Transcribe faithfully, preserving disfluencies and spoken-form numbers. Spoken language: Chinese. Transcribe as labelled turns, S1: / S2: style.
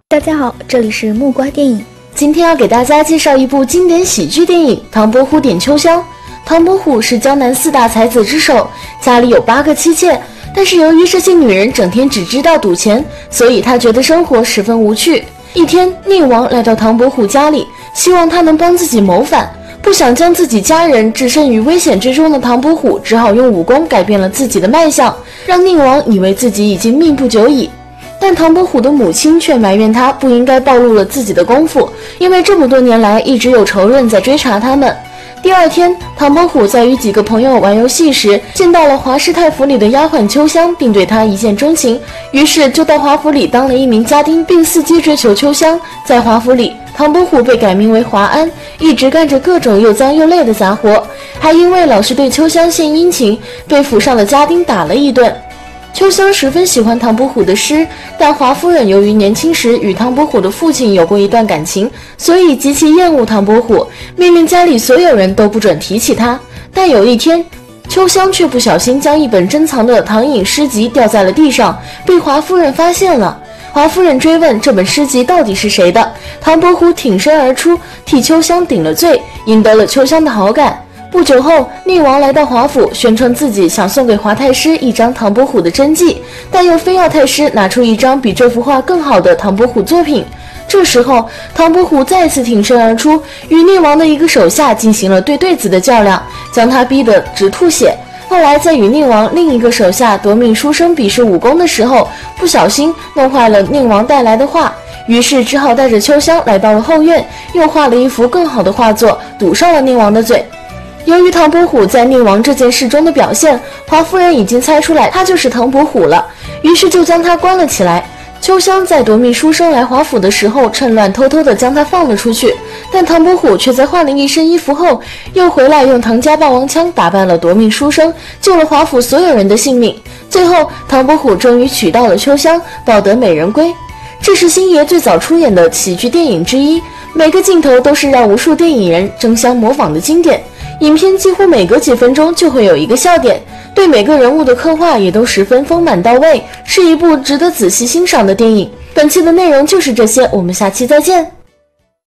S1: 大家好，这里是木瓜电影。
S2: 今天要给大家介绍一部经典喜剧电影《唐伯虎点秋香》。唐伯虎是江南四大才子之首，家里有八个妻妾，但是由于这些女人整天只知道赌钱，所以他觉得生活十分无趣。一天，宁王来到唐伯虎家里，希望他能帮自己谋反。不想将自己家人置身于危险之中的唐伯虎，只好用武功改变了自己的脉象，让宁王以为自己已经命不久矣。但唐伯虎的母亲却埋怨他不应该暴露了自己的功夫，因为这么多年来一直有仇人在追查他们。第二天，唐伯虎在与几个朋友玩游戏时，见到了华氏太府里的丫鬟秋香，并对她一见钟情，于是就到华府里当了一名家丁，并伺机追求秋香。在华府里，唐伯虎被改名为华安，一直干着各种又脏又累的杂活，还因为老是对秋香献殷勤，被府上的家丁打了一顿。秋香十分喜欢唐伯虎的诗，但华夫人由于年轻时与唐伯虎的父亲有过一段感情，所以极其厌恶唐伯虎，命令家里所有人都不准提起他。但有一天，秋香却不小心将一本珍藏的唐寅诗集掉在了地上，被华夫人发现了。华夫人追问这本诗集到底是谁的，唐伯虎挺身而出，替秋香顶了罪，赢得了秋香的好感。不久后，宁王来到华府，宣称自己想送给华太师一张唐伯虎的真迹，但又非要太师拿出一张比这幅画更好的唐伯虎作品。这时候，唐伯虎再次挺身而出，与宁王的一个手下进行了对对子的较量，将他逼得直吐血。后来在与宁王另一个手下夺命书生比试武功的时候，不小心弄坏了宁王带来的画，于是只好带着秋香来到了后院，又画了一幅更好的画作，堵上了宁王的嘴。由于唐伯虎在宁王这件事中的表现，华夫人已经猜出来他就是唐伯虎了，于是就将他关了起来。秋香在夺命书生来华府的时候，趁乱偷偷地将他放了出去，但唐伯虎却在换了一身衣服后，又回来用唐家霸王枪打败了夺命书生，救了华府所有人的性命。最后，唐伯虎终于娶到了秋香，抱得美人归。这是星爷最早出演的喜剧电影之一，每个镜头都是让无数电影人争相模仿的经典。影片几乎每隔几分钟就会有一个笑点，对每个人物的刻画也都十分丰满到位，是一部值得仔细欣赏的电影。本期的内容就是这些，我们下期再见。